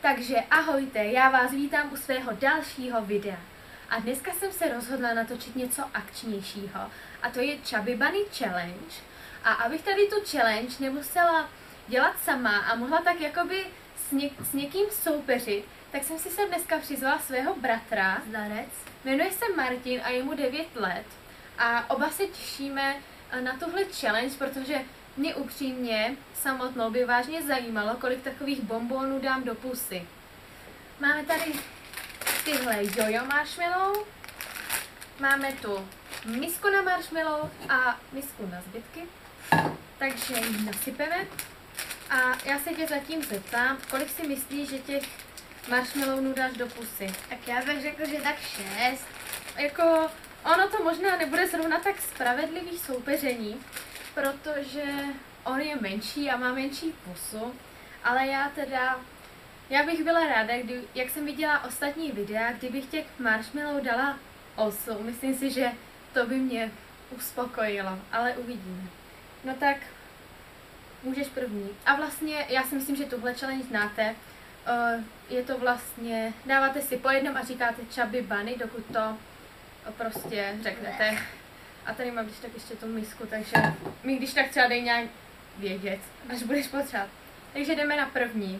Takže ahojte, já vás vítám u svého dalšího videa. A dneska jsem se rozhodla natočit něco akčnějšího. A to je Chubby Bunny Challenge. A abych tady tu challenge nemusela dělat sama a mohla tak jakoby s někým soupeřit, tak jsem si sem dneska přizvala svého bratra. Zdarec. Jmenuje se Martin a je mu 9 let. A oba se těšíme na tuhle challenge, protože mě upřímně samotnou by vážně zajímalo, kolik takových bonbonů dám do pusy. Máme tady tyhle jojo marshmallow, máme tu misku na marshmallow a misku na zbytky, takže ji nasypeme. A já se tě zatím zeptám, kolik si myslíš, že těch marshmallowů dáš do pusy? Tak já bych řekl, že tak 6. Jako, ono to možná nebude zrovna tak spravedlivý soupeření, protože on je menší a má menší pusu, ale já bych byla ráda, jak jsem viděla ostatní videa, kdybych těch marshmallow dala 8, myslím si, že to by mě uspokojilo, ale uvidíme. No tak, můžeš první. A vlastně, já si myslím, že tuhle challenge znáte, je to vlastně, dáváte si po jednom a říkáte Chubby Bunny, dokud to prostě řeknete. A tady mám když tak ještě tu misku, takže mi když tak třeba dej nějak vědět, až budeš potřebovat. Takže jdeme na první.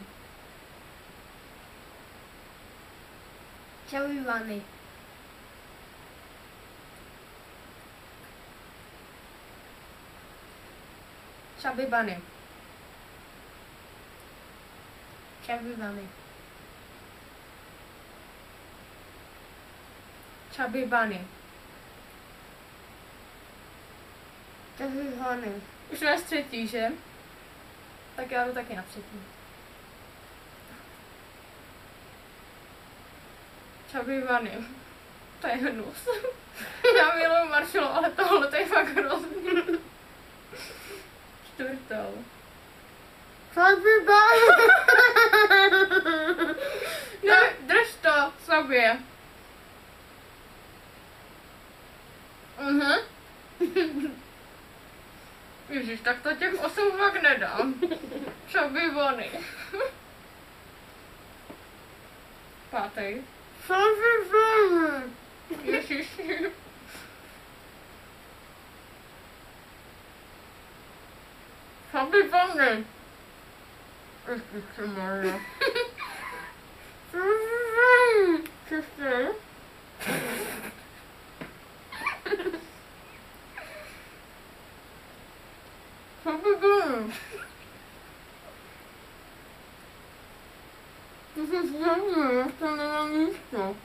Chubby Bunny. Chubby Bunny. Chubby Bunny. Chubby Bunny. Chubby Bunny. Už máš třetí, že? Tak já jdu taky na třetí. Chubby Bunny. To je hnus. Já miluju marshmallow, ale tohle to je fakt hrozný. Čtvrtou. Chubby Bunny. Ne, drž to sobě. Ježiš, tak to těch 8 fakt nedám. Chubby Bunny. Pátej. Chubby Bunny. Ježiš. Chubby Bunny. Ježišmarja. Chubby Bunny. Čistě. Chubby Bunny. To se zjemně, to nemám místo.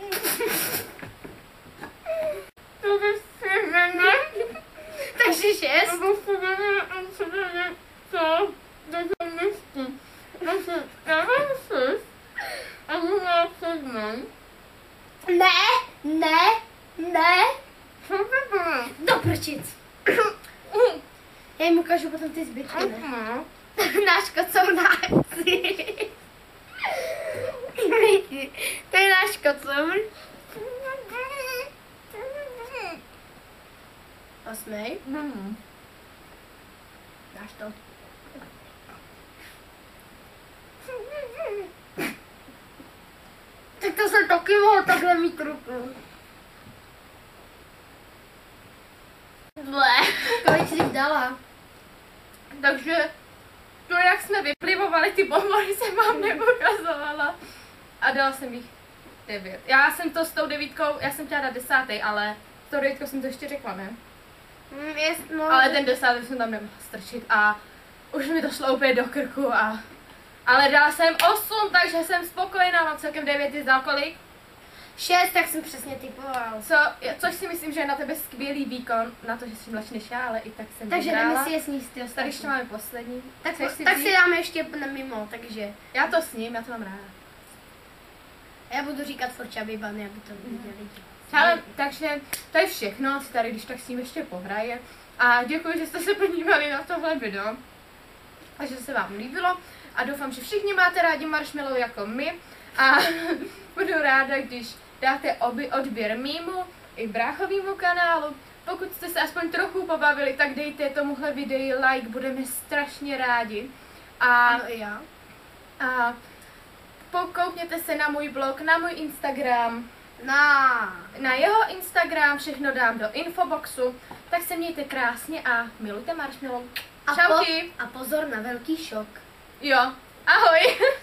To by si ne. Takže 6. To by si ne, co? Do místí. Takže já mám 6. A mu má 7. Ne. Chubby Bunny. Do prčic. Já jim ukážu potom ty zbytky, ne? Náš kocour na akci. To je náš kocour. 8. Dáš to. Tak to jsem taky mohl takhle mít ruku. Kolik jsi dala? Takže to, jak jsme vyplivovali ty bonbony, jsem vám neukazovala. A dala jsem jich 9. Já jsem to s tou 9, já jsem chtěla dát 10, ale s tou 9 jsem to ještě řekla, ne? No, Ale ten 10 jsem tam nemohla strčit a už mi to šlo úplně do krku ale dala jsem 8, takže jsem spokojená, mám celkem 9, ty dal kolik? 6, tak jsem přesně typoval. Což si myslím, že je na tebe skvělý výkon, na to, že jsi mladší než já, ale i tak jsem Takže vyhrála. jdeme si je sníst ty Tady ostatní. ještě máme poslední. Tak Chceš si vzít? dáme ještě mimo, takže Já to sním, já to mám ráda. já budu říkat for Chubby Bunny, aby to viděli lidi. Ale, takže to je všechno, si tady když tak s ním ještě pohraje. A děkuji, že jste se podívali na tohle video. A že se vám líbilo. A doufám, že všichni máte rádi marshmallow jako my. A budu ráda, když dáte odběr mýmu i bráchovýmu kanálu. Pokud jste se aspoň trochu pobavili, tak dejte tomuhle videu like, budeme strašně rádi. A Ano, i já. A Koukněte se na můj blog, na můj Instagram, Na jeho Instagram, všechno dám do infoboxu. Tak se mějte krásně a milujte marshmallow. Čauky. A pozor na velký šok. Jo, ahoj.